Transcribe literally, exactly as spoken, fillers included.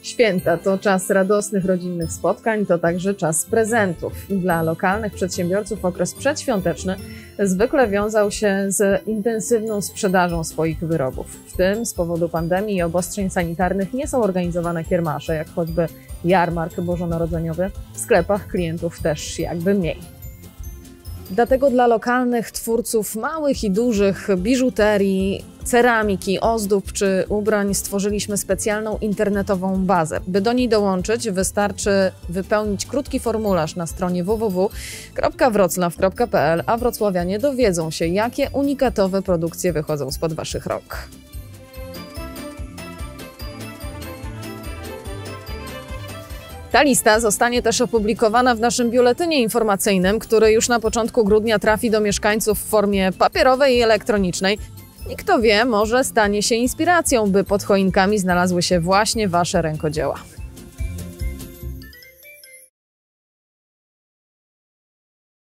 Święta to czas radosnych rodzinnych spotkań, to także czas prezentów. Dla lokalnych przedsiębiorców okres przedświąteczny zwykle wiązał się z intensywną sprzedażą swoich wyrobów. W tym z powodu pandemii i obostrzeń sanitarnych nie są organizowane kiermasze, jak choćby jarmark bożonarodzeniowy. W sklepach klientów też jakby mniej. Dlatego dla lokalnych twórców małych i dużych biżuterii, ceramiki, ozdób czy ubrań stworzyliśmy specjalną internetową bazę. By do niej dołączyć, wystarczy wypełnić krótki formularz na stronie w w w kropka wroclaw kropka p l, a wrocławianie dowiedzą się, jakie unikatowe produkcje wychodzą spod waszych rąk. Ta lista zostanie też opublikowana w naszym biuletynie informacyjnym, który już na początku grudnia trafi do mieszkańców w formie papierowej i elektronicznej. I kto wie, może stanie się inspiracją, by pod choinkami znalazły się właśnie wasze rękodzieła.